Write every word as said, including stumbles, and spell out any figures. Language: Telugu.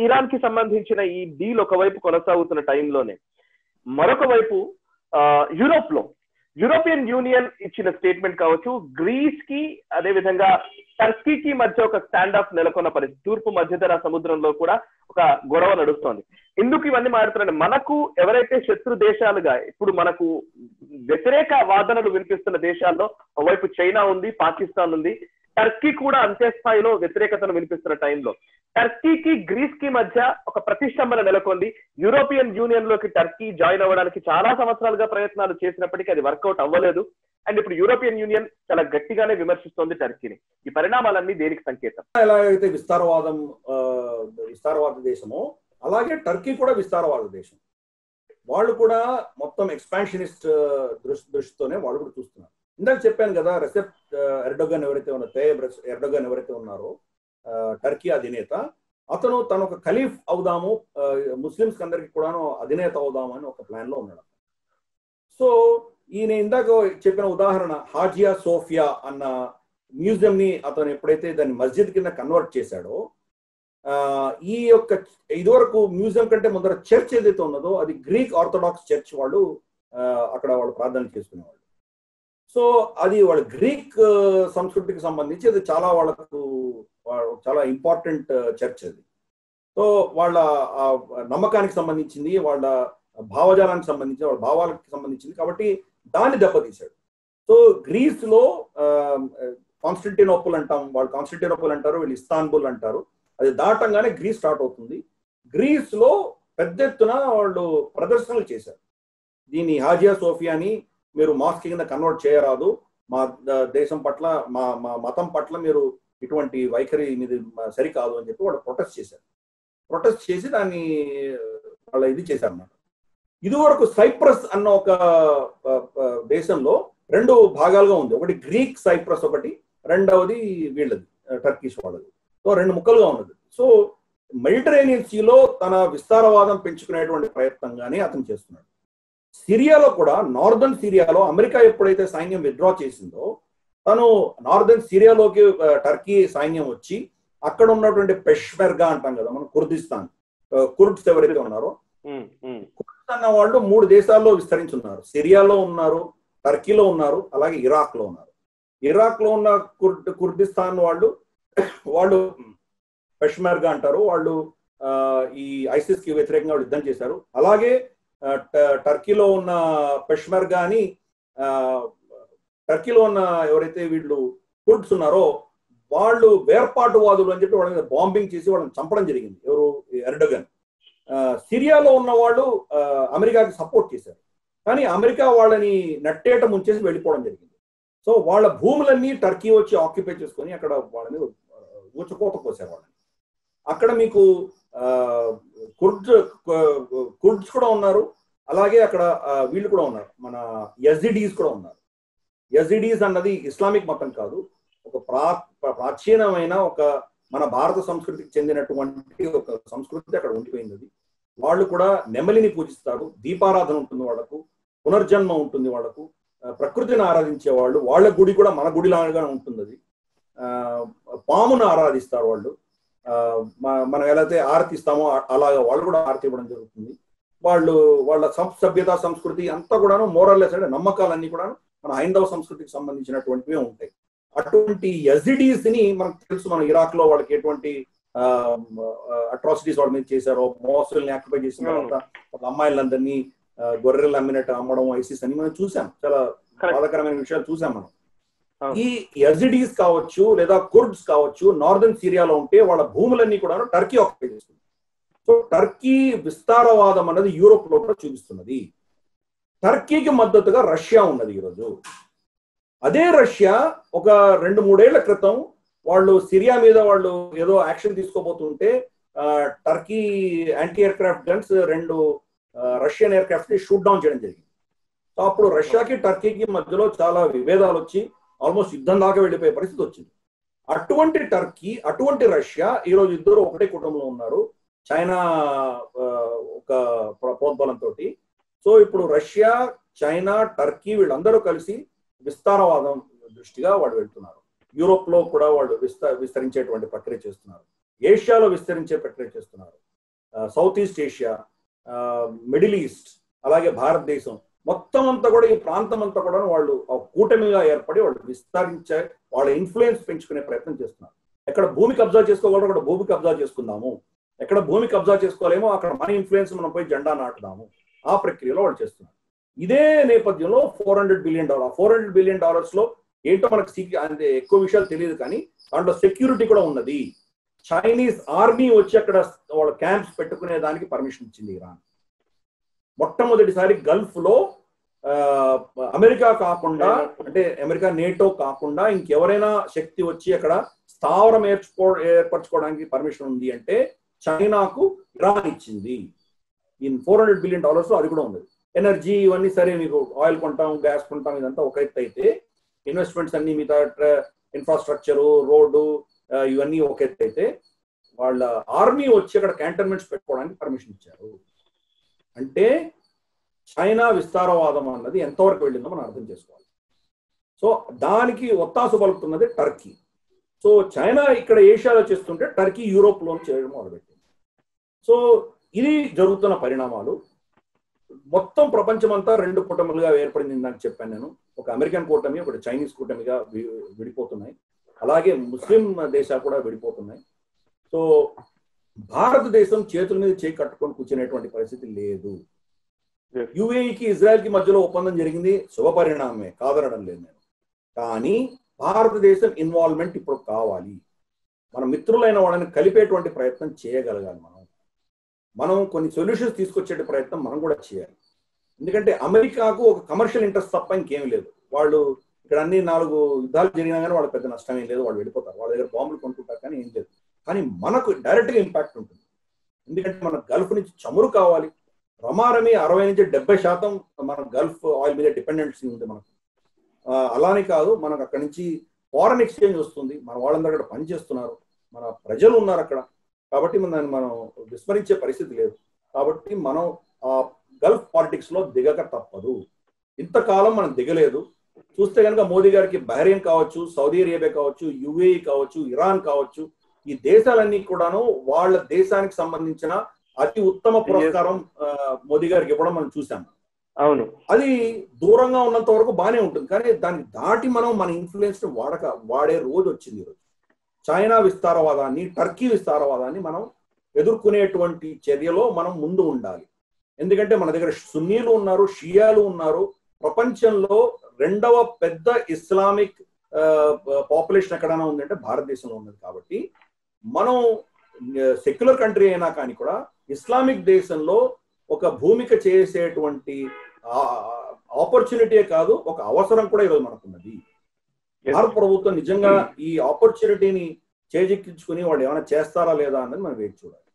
ఇరాన్ కి సంబంధించిన ఈ డీల్ ఒకవైపు కొనసాగుతున్న టైంలోనే మరొక వైపు యూరోప్ లో యూరోపియన్ యూనియన్ ఇచ్చిన స్టేట్మెంట్ కావచ్చు, గ్రీస్ కి అదే విధంగా టర్కీకి మధ్య ఒక స్టాండ్ ఆఫ్ నెలకొన్న పరిస్థితి, తూర్పు మధ్యధరా సముద్రంలో కూడా ఒక గొడవ నడుస్తోంది. ఎందుకు ఇవన్నీ మారుతున్నాయి? మనకు ఎవరైతే శత్రు దేశాలుగా ఇప్పుడు మనకు వ్యతిరేక వాదనలు వినిపిస్తున్న దేశాల్లో ఒకవైపు చైనా ఉంది, పాకిస్తాన్ ఉంది, టర్కీ కూడా అంతే స్థాయిలో వ్యతిరేకతను వినిపిస్తున్న టైంలో టర్కీకి గ్రీస్ కి మధ్య ఒక ప్రతిష్టంభన నెలకొంది. యూరోపియన్ యూనియన్ లోకి టర్కీ జాయిన్ అవ్వడానికి చాలా సంవత్సరాలుగా ప్రయత్నాలు చేసినప్పటికీ అది వర్కౌట్ అవ్వలేదు. అండ్ ఇప్పుడు యూరోపియన్ యూనియన్ చాలా గట్టిగానే విమర్శిస్తోంది టర్కీని. ఈ పరిణామాలన్నీ దేనికి సంకేతం? ఎలాగైతే విస్తారవాదం విస్తారవాద దేశమో అలాగే టర్కీ కూడా విస్తారవాద దేశం. వాళ్ళు కూడా మొత్తం ఎక్స్పాన్షనిస్ట్ దృష్టి దృష్టితోనే వాళ్ళు కూడా చూస్తున్నారు. ఇందాక చెప్పాను కదా, రెసెప్ ఎర్డోగన్ ఎవరైతే ఉన్నారో తయ్యబ్ ఎర్డోగన్ ఎవరైతే ఉన్నారో టర్కీ అధినేత, అతను తను ఒక ఖలీఫ్ అవుదాము, ముస్లిమ్స్ అందరికి కూడాను అధినేత అవుదాము అని ఒక ప్లాన్ లో ఉన్నాడు. సో ఈయన ఇందాక చెప్పిన ఉదాహరణ హాజియా సోఫియా అన్న మ్యూజియం ని అతను ఎప్పుడైతే దాన్ని మస్జిద్ కింద కన్వర్ట్ చేశాడో, ఈ యొక్క ఇదివరకు మ్యూజియం కంటే ముందర చర్చ్ ఏదైతే ఉన్నదో అది గ్రీక్ ఆర్థోడాక్స్ చర్చ్ వాళ్ళు అక్కడ వాళ్ళు ప్రార్థన చేసుకునేవాళ్ళు. సో అది వాళ్ళ గ్రీక్ సంస్కృతికి సంబంధించి అది చాలా వాళ్ళకు చాలా ఇంపార్టెంట్ చర్చ్ అది. సో వాళ్ళ నమ్మకానికి సంబంధించింది, వాళ్ళ భావజాలానికి సంబంధించి, వాళ్ళ భావాలకు సంబంధించింది కాబట్టి దాన్ని దెబ్బతీశాడు. సో గ్రీస్ లో కాన్స్టంటినోపుల్ అంటాం, వాళ్ళు కాన్స్టంటినోపుల్ అంటారు, వీళ్ళు ఇస్తాన్బుల్ అంటారు. అది దాటంగానే గ్రీస్ స్టార్ట్ అవుతుంది. గ్రీస్ లో పెద్ద ఎత్తున వాళ్ళు ప్రదర్శనలు చేశారు. దీన్ని హాజియా సోఫియాని మీరు మాస్క్ కింద కన్వర్ట్ చేయరాదు, మా దేశం పట్ల మా మా మతం పట్ల మీరు ఇటువంటి వైఖరి మీది సరికాదు అని చెప్పి వాళ్ళు ప్రొటెస్ట్ చేశారు. ప్రొటెస్ట్ చేసి దాన్ని వాళ్ళ ఇది చేశారన్నమాట. ఇదివరకు సైప్రస్ అన్న ఒక దేశంలో రెండు భాగాలుగా ఉంది. ఒకటి గ్రీక్ సైప్రస్ ఒకటి, రెండవది వీళ్ళది టర్కిష్ వాళ్ళది. సో రెండు ముక్కలుగా ఉన్నది. సో మెడిటరేనియన్ సీలో తన విస్తారవాదం పెంచుకునేటువంటి ప్రయత్నంగానే అతను చేస్తున్నాడు. సిరియాలో కూడా, నార్దర్న్ సిరియాలో అమెరికా ఎప్పుడైతే సైన్యం విత్డ్రా చేసిందో, తను నార్దర్న్ సిరియాలోకి టర్కీ సైన్యం వచ్చి అక్కడ ఉన్నటువంటి పెష్మెర్గా అంటాం కదా మనం, కుర్దిస్తాన్ కుర్డ్స్ ఎవరైతే ఉన్నారో, కుర్డ్స్ అన్న వాళ్ళు మూడు దేశాల్లో విస్తరించున్నారు. సిరియాలో ఉన్నారు, టర్కీలో ఉన్నారు, అలాగే ఇరాక్ లో ఉన్నారు. ఇరాక్ లో ఉన్న కుర్డ్ కుర్దిస్తాన్ వాళ్ళు వాళ్ళు పెష్మెర్గా అంటారు. వాళ్ళు ఈ ఐసిస్ కి వ్యతిరేకంగా వాళ్ళు యుద్ధం చేశారు. అలాగే టర్కీలో ఉన్న పెష్మెర్గాని, టర్కీలో ఉన్న ఎవరైతే వీళ్ళు కుర్డ్స్ ఉన్నారో వాళ్ళు వేర్పాటువాదులు అని చెప్పి వాళ్ళ మీద బాంబింగ్ చేసి వాళ్ళని చంపడం జరిగింది. ఎవరు? ఎర్డోగన్. సిరియాలో ఉన్న వాళ్ళు అమెరికాకి సపోర్ట్ చేశారు, కానీ అమెరికా వాళ్ళని నట్టేట ముంచేసి వెళ్ళిపోవడం జరిగింది. సో వాళ్ళ భూములన్నీ టర్కీ వచ్చి ఆక్యుపై చేసుకొని అక్కడ వాళ్ళని ఊచకోత పోసారు వాళ్ళని. అక్కడ మీకు కుర్డ్స్ కుర్డ్స్ కూడా ఉన్నారు, అలాగే అక్కడ వీళ్ళు కూడా ఉన్నారు, మన యజిడీస్ కూడా ఉన్నారు. యజిడీస్ అన్నది ఇస్లామిక్ మతం కాదు, ఒక ప్రా ప్రాచీనమైన ఒక మన భారత సంస్కృతికి చెందినటువంటి ఒక సంస్కృతి అక్కడ ఉండిపోయింది. అది వాళ్ళు కూడా నెమలిని పూజిస్తారు, దీపారాధన ఉంటుంది వాళ్ళకు, పునర్జన్మ ఉంటుంది వాళ్ళకు, ప్రకృతిని ఆరాధించే వాళ్ళు. వాళ్ళ గుడి కూడా మన గుడిలాగానే ఉంటుంది. అది పామును ఆరాధిస్తారు వాళ్ళు. మనం ఎలా అయితే ఆరతి ఇస్తామో అలాగా వాళ్ళు కూడా ఆరతి ఇవ్వడం జరుగుతుంది. వాళ్ళు వాళ్ళ సభ్యత సంస్కృతి అంతా కూడాను మోరల్లెస్ అంటే నమ్మకాలన్నీ కూడా మన హైందవ సంస్కృతికి సంబంధించినటువంటివే ఉంటాయి. అటువంటి యజిడీస్ ని మనకు తెలుసు, మన ఇరాక్ లో వాళ్ళకి ఎటువంటి అట్రాసిటీస్ వాళ్ళ మీద చేశారో, మోసుల్ని ఆక్యుపై చేసిన తర్వాత వాళ్ళ అమ్మాయిలందరినీ గొర్రెలు అమ్మినట్టు అమ్మడం, ఐసిస్ అని మనం చూసాం. చాలా బాధాకరమైన విషయాలు చూసాం మనం. ఈ యజిడీస్ కావచ్చు లేదా కుర్డ్స్ కావచ్చు నార్దర్న్ సిరియాలో ఉంటే వాళ్ళ భూములన్నీ కూడా టర్కీ ఆక్యుపై చేస్తుంది. సో టర్కీ విస్తారవాదం అన్నది యూరోప్ లో కూడా చూపిస్తున్నది. టర్కీకి మద్దతుగా రష్యా ఉన్నది ఈరోజు. అదే రష్యా ఒక రెండు మూడేళ్ల క్రితం వాళ్ళు సిరియా మీద వాళ్ళు ఏదో యాక్షన్ తీసుకోబోతుంటే టర్కీ యాంటీ ఎయిర్క్రాఫ్ట్ గన్స్ రెండు రష్యన్ ఎయిర్క్రాఫ్ట్ ని షూట్ డౌన్ చేయడం జరిగింది. సో అప్పుడు రష్యాకి టర్కీకి మధ్యలో చాలా విభేదాలు వచ్చి ఆల్మోస్ట్ యుద్ధం దాకా వెళ్ళిపోయే పరిస్థితి వచ్చింది. అటువంటి టర్కీ, అటువంటి రష్యా ఈరోజు ఇద్దరు ఒకటే కుటుంబంలో ఉన్నారు, చైనా ఒక ప్రోద్బలంతో. సో ఇప్పుడు రష్యా, చైనా, టర్కీ వీళ్ళందరూ కలిసి విస్తారవాదం దృష్టిగా వాళ్ళు వెళ్తున్నారు. యూరోప్ లో కూడా వాళ్ళు విస్త విస్తరించేటువంటి ప్రక్రియ చేస్తున్నారు, ఏషియాలో విస్తరించే ప్రక్రియ చేస్తున్నారు. South east Asia, middle east, అలాగే భారతదేశం మొత్తం అంతా కూడా ఈ ప్రాంతం అంతా కూడా వాళ్ళు కూటమిగా ఏర్పడి వాళ్ళు విస్తరించే వాళ్ళ ఇన్ఫ్లుయెన్స్ పెంచుకునే ప్రయత్నం చేస్తున్నారు. ఎక్కడ భూమి కబ్జా చేసుకోగలరో అక్కడ భూమి కబ్జా చేసుకుందాము, ఎక్కడ భూమి కబ్జా చేసుకోలేమో అక్కడ మన ఇన్ఫ్లుయెన్స్ మనం పోయి జెండా నాటుదాము, ఆ ప్రక్రియలో వాళ్ళు చేస్తున్నారు. ఇదే నేపథ్యంలో four hundred billion dollar four hundred billion dollars లో ఏంటో మనకు అంటే ఎక్కువ విషయాలు తెలియదు, కానీ దాంట్లో సెక్యూరిటీ కూడా ఉన్నది. చైనీస్ ఆర్మీ వచ్చి అక్కడ వాళ్ళ క్యాంప్స్ పెట్టుకునే దానికి పర్మిషన్ ఇచ్చింది ఇరాన్. మొట్టమొదటిసారి గల్ఫ్ లో అమెరికా కాకుండా, అంటే అమెరికా నేటో కాకుండా ఇంకెవరైనా శక్తి వచ్చి అక్కడ స్థావరం ఏర్చుకో ఏర్పరచుకోవడానికి పర్మిషన్ ఉంది అంటే చైనాకు ఇరాన్ ఇచ్చింది. ఈ ఫోర్ హండ్రెడ్ బిలియన్ డాలర్స్ అది కూడా ఉంది. ఎనర్జీ ఇవన్నీ సరే, మీకు ఆయిల్ కొంటాం, గ్యాస్ కొంటాం, ఇదంతా ఒక ఎత్తు అయితే ఇన్వెస్ట్మెంట్స్ అన్ని మిగతా ఇన్ఫ్రాస్ట్రక్చరు, రోడ్డు ఇవన్నీ ఒక ఎత్తు అయితే వాళ్ళ ఆర్మీ వచ్చి అక్కడ క్యాంటన్మెంట్స్ పెట్టుకోవడానికి పర్మిషన్ ఇచ్చారు. అంటే చైనా విస్తారవాదం అన్నది ఎంతవరకు వెళ్ళిందో మనం అర్థం చేసుకోవాలి. సో దానికి ఒత్తాసు పలుకుతున్నది టర్కీ. సో చైనా ఇక్కడ ఏషియాలో చేస్తుంటే టర్కీ యూరోప్లో చేయడం మొదలుపెట్టింది. సో ఇది జరుగుతున్న పరిణామాలు. మొత్తం ప్రపంచమంతా రెండు కూటమిలుగా ఏర్పడింది. నాకు చెప్పాను నేను, ఒక అమెరికన్ కూటమి, ఒకటి చైనీస్ కూటమిగా విడిపోతున్నాయి. అలాగే ముస్లిం దేశాలు కూడా విడిపోతున్నాయి. సో భారతదేశం చేతుల మీద చేయి కట్టుకొని కూర్చునేటువంటి పరిస్థితి లేదు. యుఏఈకి ఇజ్రాయెల్ కి మధ్యలో ఒప్పందం జరిగింది, శుభ పరిణామమే, కాదనడం లేదు నేను. కానీ భారతదేశం ఇన్వాల్వ్మెంట్ ఇప్పుడు కావాలి. మన మిత్రులైన వాళ్ళని కలిపేటువంటి ప్రయత్నం చేయగలగాలి. మనం మనం కొన్ని సొల్యూషన్స్ తీసుకొచ్చే ప్రయత్నం మనం కూడా చేయాలి. ఎందుకంటే అమెరికాకు ఒక కమర్షియల్ ఇంట్రెస్ట్ తప్ప ఇంకేం లేదు. వాళ్ళు ఇక్కడ అన్ని నాలుగు యుద్ధాలు జరిగినా కానీ వాళ్ళకి పెద్ద నష్టం ఏం లేదు, వాళ్ళు వెళ్ళిపోతారు, వాళ్ళ దగ్గర బాంబులు కొనుక్కుంటారు, కానీ ఏం లేదు. కానీ మనకు డైరెక్ట్గా ఇంపాక్ట్ ఉంటుంది. ఎందుకంటే మన గల్ఫ్ నుంచి చమురు కావాలి. రమారమి అరవై నుంచి డెబ్బై శాతం మన గల్ఫ్ ఆయిల్ మీద డిపెండెన్సీ ఉంది మనకు. అలానే కాదు, మనకు అక్కడి నుంచి ఫారెన్ ఎక్స్చేంజ్ వస్తుంది, మన వాళ్ళందరూ అక్కడ పనిచేస్తున్నారు, మన ప్రజలు ఉన్నారు అక్కడ. కాబట్టి దాన్ని మనం విస్మరించే పరిస్థితి లేదు. కాబట్టి మనం ఆ గల్ఫ్ పాలిటిక్స్ లో దిగక తప్పదు. ఇంతకాలం మనం దిగలేదు. చూస్తే కనుక మోదీ గారికి బహ్రెయిన్ కావచ్చు, సౌదీ అరేబియా కావచ్చు, యుఏఈ కావచ్చు, ఇరాన్ కావచ్చు, ఈ దేశాలన్నీ కూడాను వాళ్ళ దేశానికి సంబంధించిన అతి ఉత్తమ పురస్కారం మోదీ గారికి ఇవ్వడం మనం చూసాం. అవును, అది దూరంగా ఉన్నంత వరకు బాగానే ఉంటుంది, కానీ దాన్ని దాటి మనం మన ఇన్ఫ్లుయెన్స్ ని వాడక వాడే రోజు వచ్చింది. ఈరోజు చైనా విస్తారవాదాన్ని, టర్కీ విస్తారవాదాన్ని మనం ఎదుర్కొనేటువంటి చర్యలో మనం ముందు ఉండాలి. ఎందుకంటే మన దగ్గర సున్నీలు ఉన్నారు, షియాలు ఉన్నారు. ప్రపంచంలో రెండవ పెద్ద ఇస్లామిక్ పాపులేషన్ ఎక్కడైనా ఉందంటే భారతదేశంలో ఉన్నది. కాబట్టి మనం సెక్యులర్ కంట్రీ అయినా కానీ కూడా ఇస్లామిక్ దేశంలో ఒక భూమిక చేసేటువంటి ఆపర్చునిటీయే కాదు, ఒక అవసరం కూడా ఈరోజు మనకున్నది. భారత ప్రభుత్వం నిజంగా ఈ ఆపర్చునిటీని చేజిక్కించుకుని వాళ్ళు ఏమైనా చేస్తారా లేదా అన్నది మనం వేచి చూడాలి.